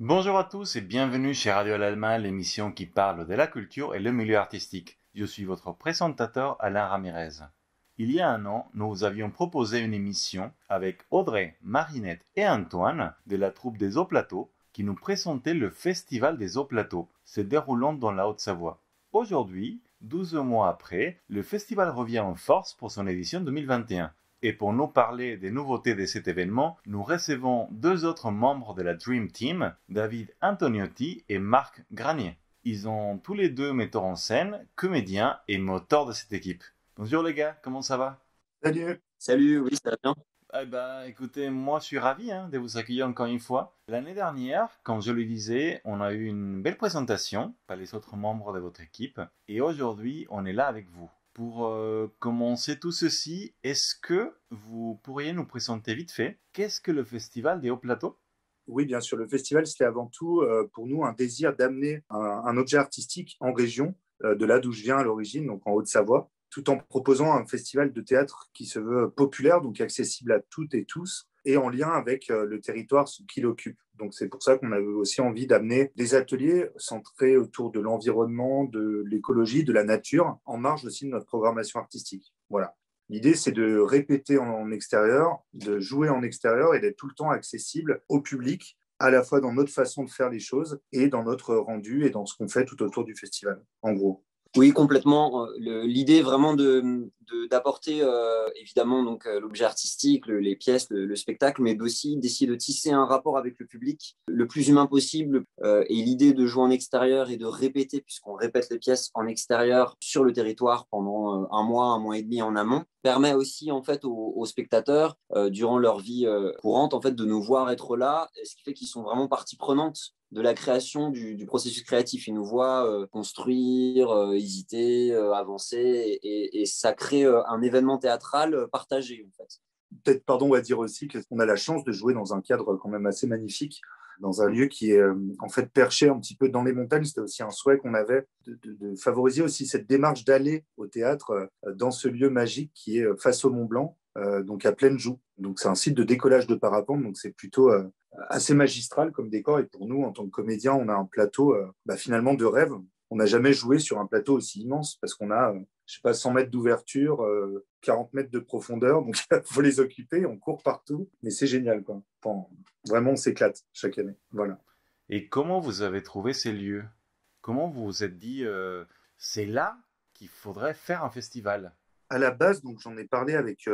Bonjour à tous et bienvenue chez Radio Al-Alma, l'émission qui parle de la culture et le milieu artistique. Je suis votre présentateur Alain Ramirez. Il y a un an, nous vous avions proposé une émission avec Audrey, Marinette et Antoine de la troupe des Hauts Plateaux qui nous présentait le Festival des Hauts Plateaux, se déroulant dans la Haute-Savoie. Aujourd'hui, 12 mois après, le festival revient en force pour son édition 2021. Et pour nous parler des nouveautés de cet événement, nous recevons deux autres membres de la Dream Team, David Antoniotti et Marc Granier. Ils sont tous les deux metteurs en scène, comédiens et moteurs de cette équipe. Bonjour les gars, comment ça va? Salut. Salut, oui, ça va bien. Écoutez, moi je suis ravi de vous accueillir encore une fois. L'année dernière, comme je le disais, on a eu une belle présentation par les autres membres de votre équipe. Et aujourd'hui, on est là avec vous. Pour commencer tout ceci, est-ce que vous pourriez nous présenter vite fait qu'est-ce que le Festival des Hauts Plateaux? Oui, bien sûr. Le festival, c'était avant tout pour nous un désir d'amener un objet artistique en région, de là d'où je viens à l'origine, donc en Haute-Savoie, tout en proposant un festival de théâtre qui se veut populaire, donc accessible à toutes et tous, et en lien avec le territoire qu'il occupe. Donc c'est pour ça qu'on avait aussi envie d'amener des ateliers centrés autour de l'environnement, de l'écologie, de la nature, en marge aussi de notre programmation artistique. Voilà. L'idée, c'est de répéter en extérieur, de jouer en extérieur et d'être tout le temps accessible au public, à la fois dans notre façon de faire les choses et dans notre rendu et dans ce qu'on fait tout autour du festival, en gros. Oui, complètement. L'idée vraiment d'apporter évidemment donc l'objet artistique, les pièces, le spectacle, mais aussi d'essayer de tisser un rapport avec le public le plus humain possible. Et l'idée de jouer en extérieur et de répéter, puisqu'on répète les pièces en extérieur sur le territoire pendant un mois et demi en amont, permet aussi en fait aux spectateurs durant leur vie courante en fait de nous voir être là, ce qui fait qu'ils sont vraiment partie prenante de la création du processus créatif. Ils nous voient construire, hésiter, avancer, et ça crée un événement théâtral partagé, en fait. Peut-être, pardon, on va dire aussi qu'on a la chance de jouer dans un cadre quand même assez magnifique, dans un lieu qui est en fait perché un petit peu dans les montagnes. C'était aussi un souhait qu'on avait de favoriser aussi cette démarche d'aller au théâtre dans ce lieu magique qui est face au Mont Blanc, donc à pleine joue. Donc c'est un site de décollage de parapente, donc c'est plutôt assez magistral comme décor. Et pour nous, en tant que comédiens, on a un plateau finalement de rêve. On n'a jamais joué sur un plateau aussi immense parce qu'on a, je sais pas, 100 mètres d'ouverture, 40 mètres de profondeur. Donc, il faut les occuper. On court partout. Mais c'est génial, quoi. Enfin, vraiment, on s'éclate chaque année. Voilà. Et comment vous avez trouvé ces lieux? Comment vous vous êtes dit, c'est là qu'il faudrait faire un festival? À la base, donc j'en ai parlé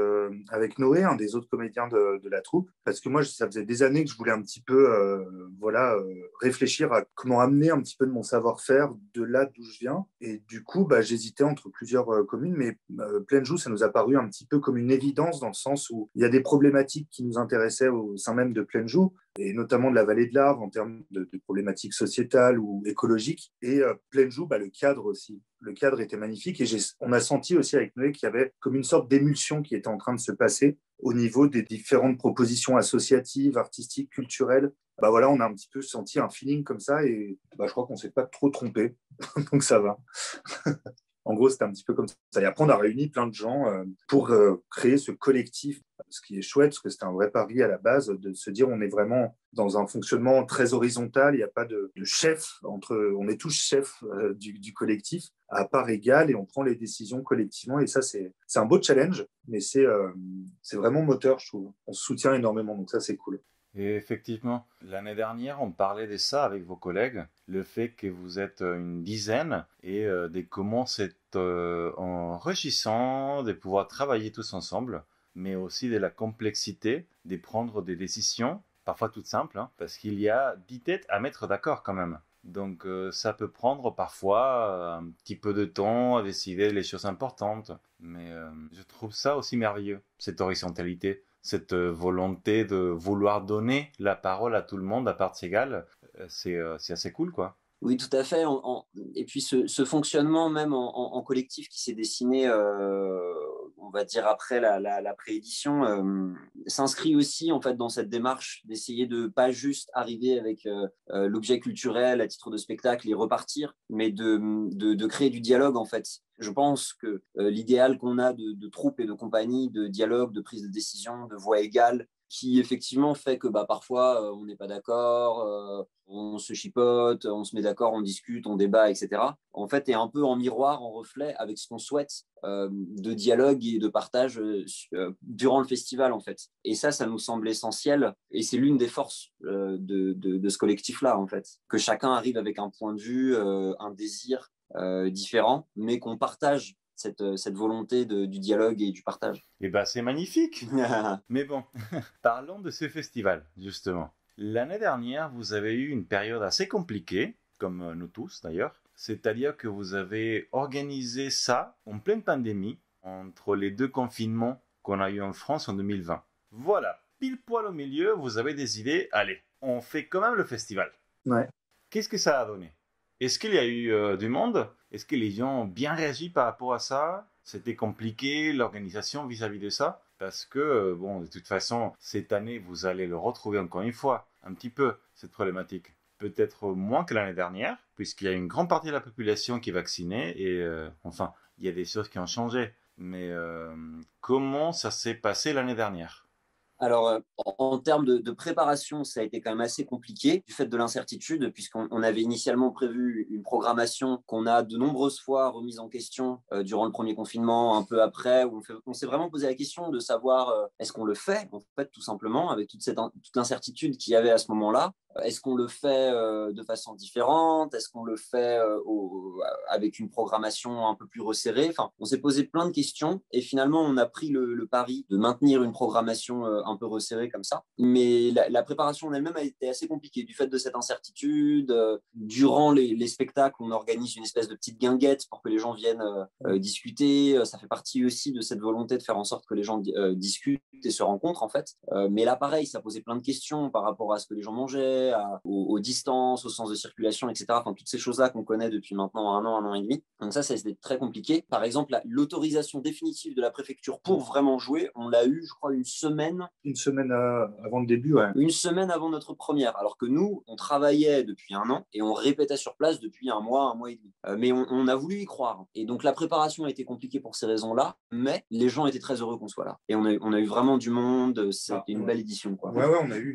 avec Noé, un des autres comédiens de la troupe, parce que moi, ça faisait des années que je voulais un petit peu réfléchir à comment amener un petit peu de mon savoir-faire de là d'où je viens. Et du coup, j'hésitais entre plusieurs communes, mais Plaine-Joux, ça nous a paru un petit peu comme une évidence dans le sens où il y a des problématiques qui nous intéressaient au sein même de Plaine-Joux, et notamment de la vallée de l'Arve en termes de problématiques sociétales ou écologiques. Et Plaine-Joux, le cadre aussi. Le cadre était magnifique et on a senti aussi avec Noé qu'il y avait comme une sorte d'émulsion qui était en train de se passer au niveau des différentes propositions associatives, artistiques, culturelles. Voilà, on a un petit peu senti un feeling comme ça et je crois qu'on ne s'est pas trop trompé, donc ça va. En gros, c'était un petit peu comme ça. Et après, on a réuni plein de gens pour créer ce collectif, ce qui est chouette, parce que c'était un vrai pari à la base, de se dire on est vraiment dans un fonctionnement très horizontal, il n'y a pas de chef, on est tous chefs du collectif, à part égale, et on prend les décisions collectivement. Et ça, c'est un beau challenge, mais c'est vraiment moteur, je trouve. On se soutient énormément, donc ça, c'est cool. Et effectivement, l'année dernière, on parlait de ça avec vos collègues, le fait que vous êtes une dizaine et de comment c'est enrichissant de pouvoir travailler tous ensemble, mais aussi de la complexité de prendre des décisions, parfois toutes simples, parce qu'il y a 10 têtes à mettre d'accord quand même. Donc ça peut prendre parfois un petit peu de temps à décider les choses importantes, mais je trouve ça aussi merveilleux, cette horizontalité, cette volonté de vouloir donner la parole à tout le monde à parts égales, c'est assez cool, quoi. Oui, tout à fait. Et puis ce fonctionnement même en collectif qui s'est dessiné, on va dire après la préédition, s'inscrit aussi en fait dans cette démarche d'essayer de pas juste arriver avec l'objet culturel à titre de spectacle et repartir, mais de créer du dialogue en fait. Je pense que l'idéal qu'on a de troupe et de compagnie, de dialogue, de prise de décision, de voix égale, qui effectivement fait que parfois on n'est pas d'accord, on se chipote, on se met d'accord, on discute, on débat, etc. En fait, est un peu en miroir, en reflet avec ce qu'on souhaite de dialogue et de partage durant le festival, en fait. Et ça nous semble essentiel. Et c'est l'une des forces de ce collectif-là, en fait. Que chacun arrive avec un point de vue, un désir différent, mais qu'on partage cette volonté du dialogue et du partage. Eh bien, c'est magnifique. Mais bon, parlons de ce festival, justement. L'année dernière, vous avez eu une période assez compliquée, comme nous tous d'ailleurs. C'est-à-dire que vous avez organisé ça en pleine pandémie, entre les 2 confinements qu'on a eu en France en 2020. Voilà, pile poil au milieu, vous avez décidé, allez, on fait quand même le festival. Ouais. Qu'est-ce que ça a donné? Est-ce qu'il y a eu du monde? Est-ce que les gens ont bien réagi par rapport à ça? C'était compliqué, l'organisation vis-à-vis de ça? Parce que, de toute façon, cette année, vous allez le retrouver encore une fois, un petit peu, cette problématique. Peut-être moins que l'année dernière, puisqu'il y a une grande partie de la population qui est vaccinée, et il y a des choses qui ont changé. Mais comment ça s'est passé l'année dernière? Alors, en termes de préparation, ça a été quand même assez compliqué du fait de l'incertitude, puisqu'on avait initialement prévu une programmation qu'on a de nombreuses fois remise en question durant le premier confinement, un peu après, où on s'est vraiment posé la question de savoir est-ce qu'on le fait, en fait, tout simplement, avec toute l'incertitude qu'il y avait à ce moment-là. Est-ce qu'on le fait de façon différente? Est-ce qu'on le fait avec une programmation un peu plus resserrée? Enfin, on s'est posé plein de questions et finalement, on a pris le pari de maintenir une programmation un peu resserrée comme ça. Mais la préparation en elle-même a été assez compliquée du fait de cette incertitude. Durant les spectacles, on organise une espèce de petite guinguette pour que les gens viennent discuter. Ça fait partie aussi de cette volonté de faire en sorte que les gens discutent et se rencontrent, en fait. Mais là, pareil, ça posait plein de questions par rapport à ce que les gens mangeaient, aux distances, au sens de circulation, etc. Enfin, toutes ces choses-là qu'on connaît depuis maintenant un an et demi. Donc ça c'était très compliqué. Par exemple, l'autorisation définitive de la préfecture pour vraiment jouer, on l'a eu, je crois, une semaine Avant le début, ouais. Une semaine avant notre première, alors que nous, on travaillait depuis un an et on répétait sur place depuis un mois et demi. Mais on a voulu y croire. Et donc la préparation a été compliquée pour ces raisons-là, mais les gens étaient très heureux qu'on soit là. Et on a eu vraiment du monde, c'était une belle édition, quoi. Ouais, on a eu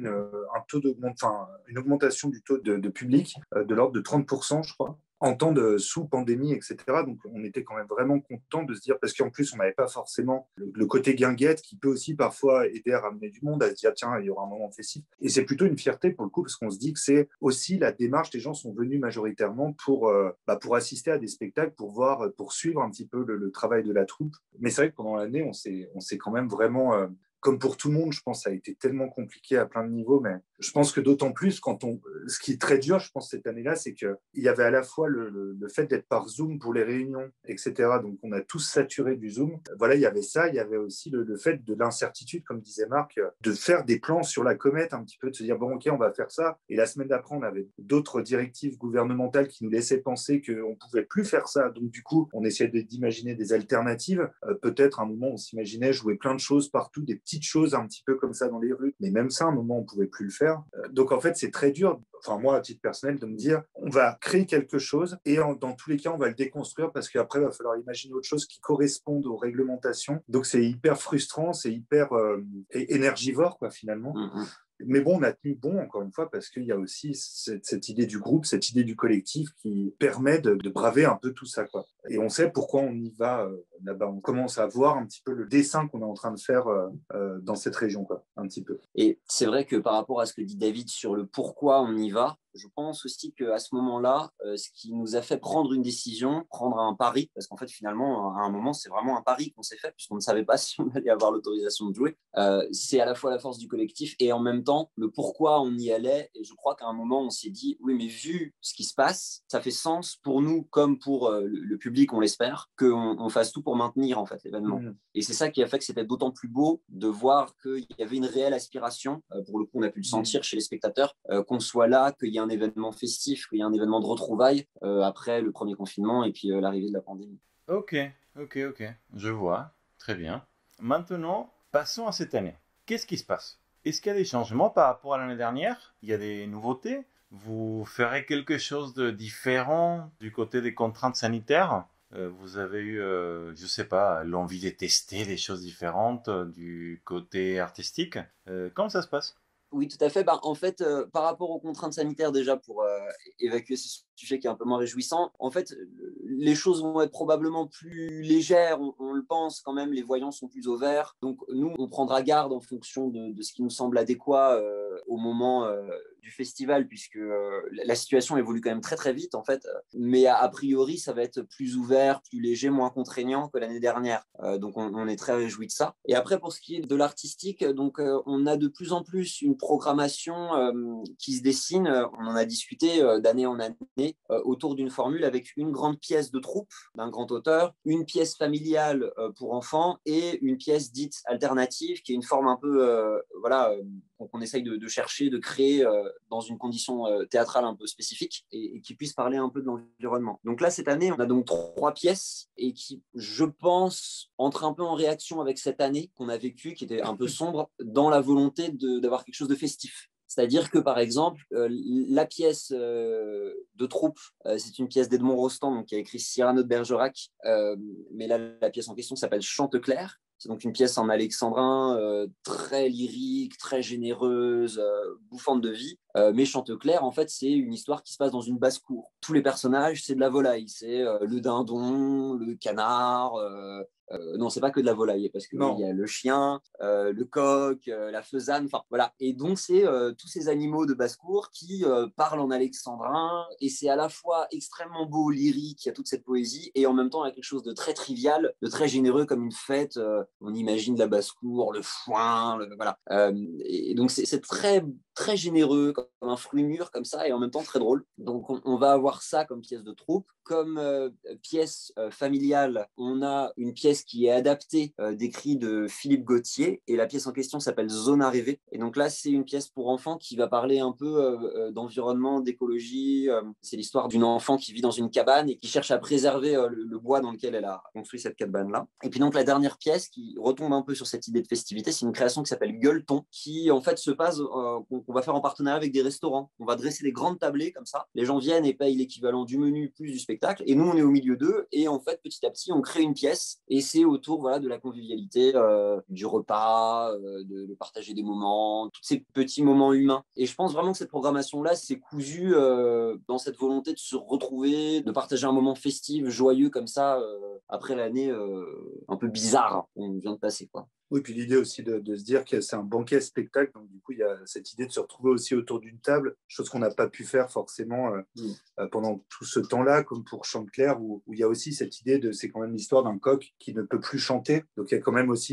une augmentation du taux de public de l'ordre de 30%, je crois, en temps de sous-pandémie, etc. Donc, on était quand même vraiment content de se dire, parce qu'en plus, on n'avait pas forcément le côté guinguette qui peut aussi parfois aider à ramener du monde, à se dire, tiens, il y aura un moment festif. Et c'est plutôt une fierté pour le coup, parce qu'on se dit que c'est aussi la démarche, les gens sont venus majoritairement pour assister à des spectacles, pour suivre un petit peu le travail de la troupe. Mais c'est vrai que pendant l'année, on s'est quand même vraiment... comme pour tout le monde, je pense, ça a été tellement compliqué à plein de niveaux, mais je pense que d'autant plus ce qui est très dur, je pense, cette année-là, c'est qu'il y avait à la fois le fait d'être par Zoom pour les réunions, etc. Donc, on a tous saturé du Zoom. Voilà, il y avait ça. Il y avait aussi le fait de l'incertitude, comme disait Marc, de faire des plans sur la comète, un petit peu, de se dire, bon, OK, on va faire ça. Et la semaine d'après, on avait d'autres directives gouvernementales qui nous laissaient penser qu'on ne pouvait plus faire ça. Donc, du coup, on essayait d'imaginer des alternatives. Peut-être, à un moment, on s'imaginait jouer plein de choses partout, des petites choses un petit peu comme ça dans les rues. Mais même ça, à un moment, on ne pouvait plus le faire. Donc en fait, c'est très dur, enfin moi à titre personnel, de me dire on va créer quelque chose et dans tous les cas, on va le déconstruire parce qu'après, il va falloir imaginer autre chose qui corresponde aux réglementations. Donc c'est hyper frustrant, c'est hyper énergivore, quoi, finalement. Mm-hmm. Mais bon, on a tenu bon, encore une fois, parce qu'il y a aussi cette idée du groupe, cette idée du collectif qui permet de braver un peu tout ça, quoi. Et on sait pourquoi on y va là-bas. On commence à voir un petit peu le dessin qu'on est en train de faire dans cette région, quoi, un petit peu. Et c'est vrai que par rapport à ce que dit David sur le pourquoi on y va, je pense aussi qu'à ce moment-là, ce qui nous a fait prendre une décision, prendre un pari, parce qu'en fait, finalement, à un moment, c'est vraiment un pari qu'on s'est fait, puisqu'on ne savait pas si on allait avoir l'autorisation de jouer. C'est à la fois la force du collectif et en même temps, le pourquoi on y allait. Et je crois qu'à un moment, on s'est dit, oui, mais vu ce qui se passe, ça fait sens pour nous comme pour le public, on l'espère, qu'on fasse tout pour maintenir en fait l'événement. Mmh. Et c'est ça qui a fait que c'était d'autant plus beau de voir qu'il y avait une réelle aspiration, pour le coup, on a pu le sentir chez les spectateurs, qu'on soit là, qu'il y ait un événement festif, qu'il y ait un événement de retrouvailles après le premier confinement et puis l'arrivée de la pandémie. Ok, je vois, très bien. Maintenant, passons à cette année. Qu'est-ce qui se passe? Est-ce qu'il y a des changements par rapport à l'année dernière? Il y a des nouveautés? Vous ferez quelque chose de différent du côté des contraintes sanitaires? vous avez eu, je sais pas, l'envie de tester des choses différentes du côté artistique. Comment ça se passe? Oui, tout à fait. En fait, par rapport aux contraintes sanitaires, déjà, pour évacuer ce sujet qui est un peu moins réjouissant, en fait, les choses vont être probablement plus légères, on le pense quand même, les voyants sont plus au vert. Donc, nous, on prendra garde en fonction de ce qui nous semble adéquat au moment du festival, puisque la situation évolue quand même très, très vite, en fait. Mais a priori, ça va être plus ouvert, plus léger, moins contraignant que l'année dernière. Donc, on est très réjouis de ça. Et après, pour ce qui est de l'artistique, donc, on a de plus en plus une programmation qui se dessine, on en a discuté d'année en année, autour d'une formule avec une grande pièce de troupe d'un grand auteur, une pièce familiale pour enfants et une pièce dite alternative qui est une forme un peu qu'on essaye de chercher, de créer dans une condition théâtrale un peu spécifique et qui puisse parler un peu de l'environnement. Donc là, cette année, on a donc 3 pièces et qui, je pense, entrent un peu en réaction avec cette année qu'on a vécue, qui était un peu sombre, dans la volonté d'avoir quelque chose de festif. C'est-à-dire que, par exemple, la pièce de troupe, c'est une pièce d'Edmond Rostand, donc, qui a écrit Cyrano de Bergerac, mais là, la pièce en question s'appelle Chanteclair. C'est donc une pièce en alexandrin très lyrique, très généreuse, bouffante de vie. Mais Chanteclair, en fait, c'est une histoire qui se passe dans une basse-cour. Tous les personnages, c'est de la volaille. C'est le dindon, le canard. Non, c'est pas que de la volaille, parce qu'il y a le chien, le coq, la faisane, enfin voilà. Et donc, c'est tous ces animaux de basse-cour qui parlent en alexandrin, et c'est à la fois extrêmement beau, lyrique, il y a toute cette poésie, et en même temps, il y a quelque chose de très trivial, de très généreux, comme une fête. On imagine la basse-cour, le foin, voilà. Et donc, c'est très, très généreux, comme un fruit mûr, comme ça, et en même temps très drôle. Donc, on va avoir ça comme pièce de troupe. Comme pièce familiale, on a une pièce qui est adaptée d'écrits de Philippe Gautier, et la pièce en question s'appelle Zone à rêver. Et donc là, c'est une pièce pour enfants qui va parler un peu d'environnement, d'écologie. C'est l'histoire d'une enfant qui vit dans une cabane et qui cherche à préserver le bois dans lequel elle a construit cette cabane-là. Et puis donc la dernière pièce qui retombe un peu sur cette idée de festivité, c'est une création qui s'appelle Gueuleton, qui en fait se passe, qu'on va faire en partenariat avec des restaurants. On va dresser des grandes tablées comme ça. Les gens viennent et payent l'équivalent du menu plus du spectacle. Et nous, on est au milieu d'eux. Et en fait, petit à petit, on crée une pièce. Et c'est autour de la convivialité, du repas, de partager des moments, tous ces petits moments humains. Et je pense vraiment que cette programmation-là, c'est cousu dans cette volonté de se retrouver, de partager un moment festif, joyeux comme ça, après l'année un peu bizarre qu'on vient de passer, quoi. Oui, puis l'idée aussi de se dire que c'est un banquet spectacle, donc du coup, il y a cette idée de se retrouver aussi autour d'une table, chose qu'on n'a pas pu faire forcément pendant tout ce temps-là, comme pour Chanteclair, où il y a aussi cette idée c'est quand même l'histoire d'un coq qui ne peut plus chanter. Donc il y a quand même aussi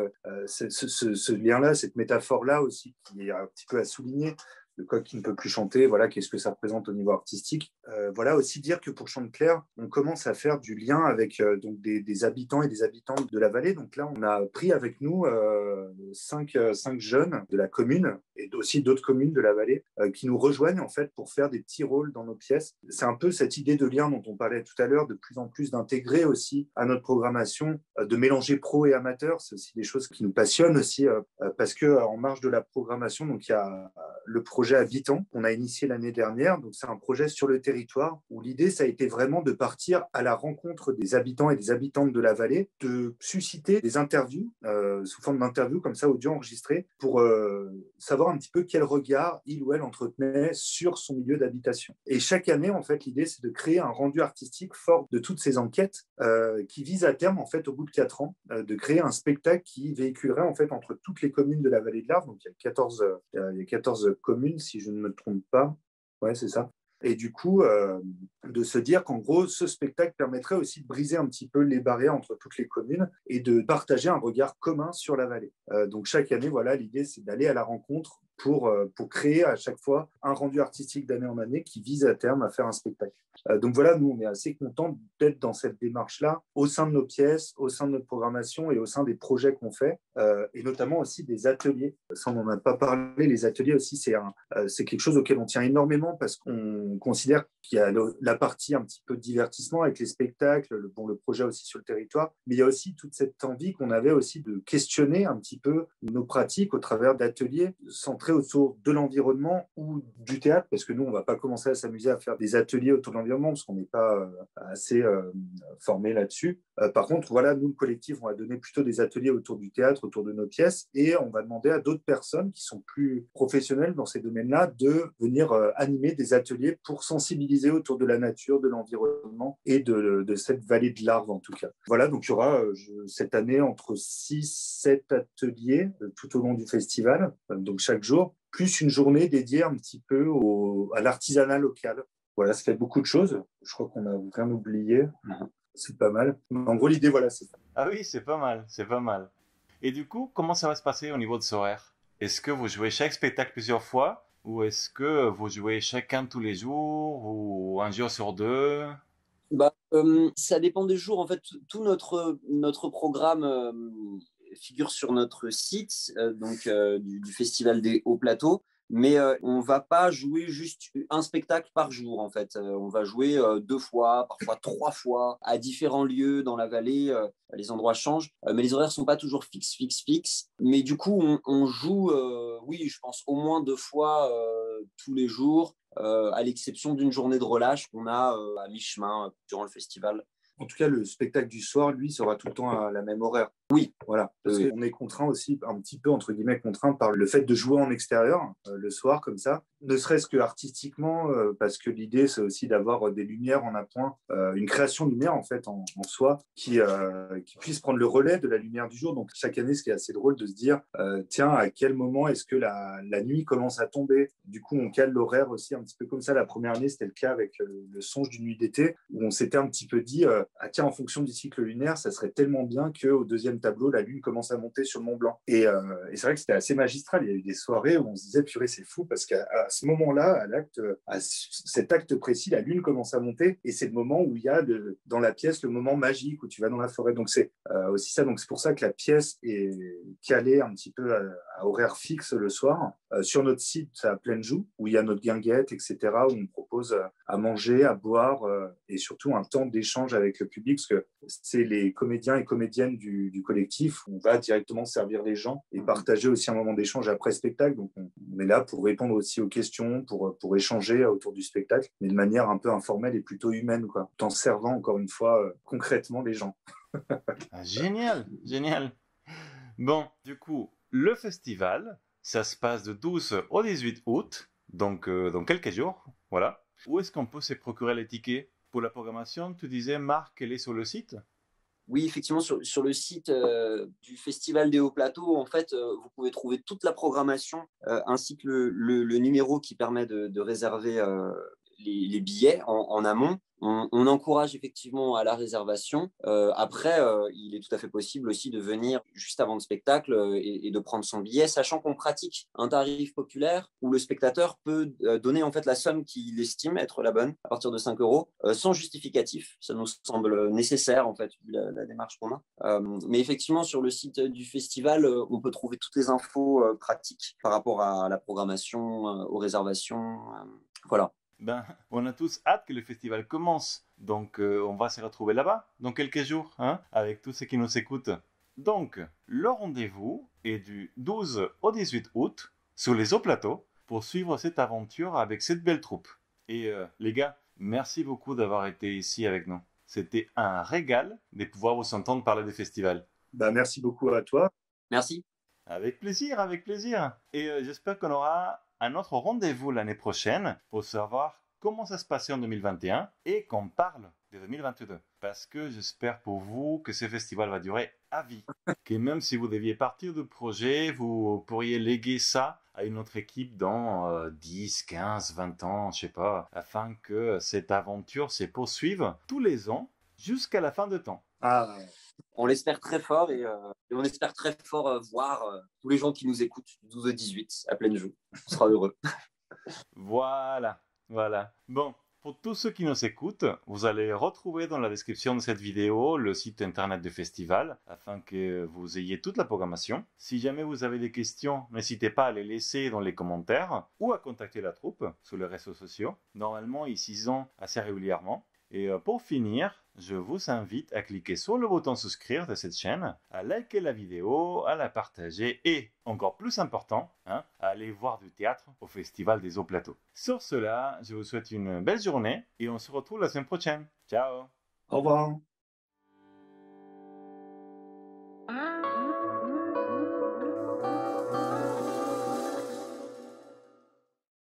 ce lien-là, cette métaphore-là aussi, qui est un petit peu à souligner. Le coq qui ne peut plus chanter, voilà, qu'est-ce que ça représente au niveau artistique. Voilà, aussi dire que pour Chanteclair, on commence à faire du lien avec donc des habitants et des habitantes de la vallée. Donc là, on a pris avec nous 5 jeunes de la commune et aussi d'autres communes de la vallée qui nous rejoignent en fait pour faire des petits rôles dans nos pièces. C'est un peu cette idée de lien dont on parlait tout à l'heure, de plus en plus d'intégrer aussi à notre programmation, de mélanger pro et amateur. C'est aussi des choses qui nous passionnent aussi parce qu'en marge de la programmation, donc il y a le projet Habitant qu'on a initié l'année dernière. Donc, c'est un projet sur le territoire où l'idée, ça a été vraiment de partir à la rencontre des habitants et des habitantes de la vallée, de susciter des interviews sous forme d'interviews comme ça, audio enregistrées, pour savoir un petit peu quel regard il ou elle entretenait sur son milieu d'habitation. Et chaque année, en fait, l'idée, c'est de créer un rendu artistique fort de toutes ces enquêtes qui vise à terme, en fait, au bout de 4 ans, de créer un spectacle qui véhiculerait, en fait, entre toutes les communes de la vallée de l'Arve. Donc, il y a 14 communes, si je ne me trompe pas. Ouais, c'est ça. Et du coup, de se dire qu'en gros, ce spectacle permettrait aussi de briser un petit peu les barrières entre toutes les communes et de partager un regard commun sur la vallée. Donc chaque année, voilà, l'idée, c'est d'aller à la rencontre pour créer à chaque fois un rendu artistique d'année en année qui vise à terme à faire un spectacle. Donc voilà, nous, on est assez contents d'être dans cette démarche-là, au sein de nos pièces, au sein de notre programmation et au sein des projets qu'on fait, et notamment aussi des ateliers. Ça, on n'en a pas parlé, les ateliers aussi, c'est quelque chose auquel on tient énormément parce qu'on considère qu'il y a la partie un petit peu de divertissement avec les spectacles, le projet aussi sur le territoire, mais il y a aussi toute cette envie qu'on avait aussi de questionner un petit peu nos pratiques au travers d'ateliers centrés centré autour de l'environnement ou du théâtre, parce que nous, on ne va pas commencer à s'amuser à faire des ateliers autour de l'environnement, parce qu'on n'est pas assez formé là-dessus. Par contre, voilà, nous, le collectif, on va donner plutôt des ateliers autour du théâtre, autour de nos pièces, et on va demander à d'autres personnes qui sont plus professionnelles dans ces domaines-là de venir animer des ateliers pour sensibiliser autour de la nature, de l'environnement et de cette vallée de l'Arve, en tout cas. Voilà, donc il y aura cette année entre 6-7 ateliers tout au long du festival, donc chaque jour, plus une journée dédiée un petit peu à l'artisanat local. Voilà, ça fait beaucoup de choses. Je crois qu'on n'a rien oublié. C'est pas mal. En gros, l'idée, voilà, c'est ça. Ah oui, c'est pas mal, c'est pas mal. Et du coup, comment ça va se passer au niveau de ce horaire? Est-ce que vous jouez chaque spectacle plusieurs fois? Ou est-ce que vous jouez chacun tous les jours? Ou un jour sur deux? Ça dépend des jours. En fait, tout notre programme figure sur notre site du Festival des Hauts Plateaux. Mais on ne va pas jouer juste un spectacle par jour, en fait. On va jouer 2 fois, parfois 3 fois, à différents lieux dans la vallée. Les endroits changent, mais les horaires ne sont pas toujours fixes. Mais du coup, on joue, oui, je pense, au moins 2 fois tous les jours, à l'exception d'une journée de relâche qu'on a à mi-chemin durant le festival. En tout cas, le spectacle du soir, lui, sera tout le temps à la même horaire. Oui. Voilà. Parce qu'on est contraint aussi, un petit peu, entre guillemets, contraint par le fait de jouer en extérieur le soir, comme ça. Ne serait-ce que artistiquement, parce que l'idée, c'est aussi d'avoir des lumières en appoint, une création de lumière, en fait, en soi, qui puisse prendre le relais de la lumière du jour. Donc, chaque année, ce qui est assez drôle de se dire, tiens, à quel moment est-ce que la nuit commence à tomber? Du coup, on cale l'horaire aussi un petit peu comme ça. La première année, c'était le cas avec le songe d'une nuit d'été, où on s'était un petit peu dit, ah tiens, en fonction du cycle lunaire, ça serait tellement bien qu'au deuxième tableau, la lune commence à monter sur le Mont Blanc. Et c'est vrai que c'était assez magistral. Il y a eu des soirées où on se disait, purée, c'est fou, parce qu'à ce moment-là, à cet acte précis, la lune commence à monter, et c'est le moment où il y a dans la pièce le moment magique où tu vas dans la forêt. Donc c'est aussi ça. Donc c'est pour ça que la pièce est calée un petit peu à horaire fixe le soir. Sur notre site à Plaine-Joux, où il y a notre guinguette, etc., où on propose à manger, à boire, et surtout un temps d'échange avec le public, parce que c'est les comédiens et comédiennes du collectif où on va directement servir les gens et partager aussi un moment d'échange après spectacle. Donc on est là pour répondre aussi aux questions, pour échanger autour du spectacle, mais de manière un peu informelle et plutôt humaine, quoi, en servant encore une fois concrètement les gens. Ah, génial, génial. Bon, du coup, le festival, ça se passe de 12 au 18 août, donc dans quelques jours, voilà. Où est-ce qu'on peut se procurer les tickets? Pour la programmation, tu disais, Marc, elle est sur le site? Oui, effectivement, sur le site du Festival des Hauts Plateaux, en fait, vous pouvez trouver toute la programmation ainsi que le numéro qui permet de réserver les billets en amont. On encourage effectivement à la réservation. Après, il est tout à fait possible aussi de venir juste avant le spectacle et de prendre son billet, sachant qu'on pratique un tarif populaire où le spectateur peut donner en fait la somme qu'il estime être la bonne à partir de 5 euros sans justificatif. Ça nous semble nécessaire en fait vu la démarche qu'on a. Mais effectivement, sur le site du festival, on peut trouver toutes les infos pratiques par rapport à la programmation, aux réservations. Voilà. Ben, on a tous hâte que le festival commence, donc on va se retrouver là-bas dans quelques jours, hein, avec tous ceux qui nous écoutent. Donc, le rendez-vous est du 12 au 18 août sur les hauts plateaux pour suivre cette aventure avec cette belle troupe. Et les gars, merci beaucoup d'avoir été ici avec nous. C'était un régal de pouvoir vous entendre parler du festival. Bah, merci beaucoup à toi. Merci. Avec plaisir, avec plaisir. Et j'espère qu'on aura un autre rendez-vous l'année prochaine pour savoir comment ça se passait en 2021 et qu'on parle de 2022. Parce que j'espère pour vous que ce festival va durer à vie. Que même si vous deviez partir du projet, vous pourriez léguer ça à une autre équipe dans 10, 15, 20 ans, je sais pas, afin que cette aventure se poursuive tous les ans jusqu'à la fin de temps. Ah. On l'espère très fort et on espère très fort voir tous les gens qui nous écoutent du 12 au 18 à Plaine-Joux. On sera heureux. Voilà, voilà. Bon, pour tous ceux qui nous écoutent, vous allez retrouver dans la description de cette vidéo le site internet du festival afin que vous ayez toute la programmation. Si jamais vous avez des questions, n'hésitez pas à les laisser dans les commentaires ou à contacter la troupe sur les réseaux sociaux. Normalement, ils s'y sont assez régulièrement. Et pour finir, je vous invite à cliquer sur le bouton souscrire de cette chaîne, à liker la vidéo, à la partager et, encore plus important, à aller voir du théâtre au Festival des Hauts Plateaux. Sur cela, je vous souhaite une belle journée et on se retrouve la semaine prochaine. Ciao! Au revoir.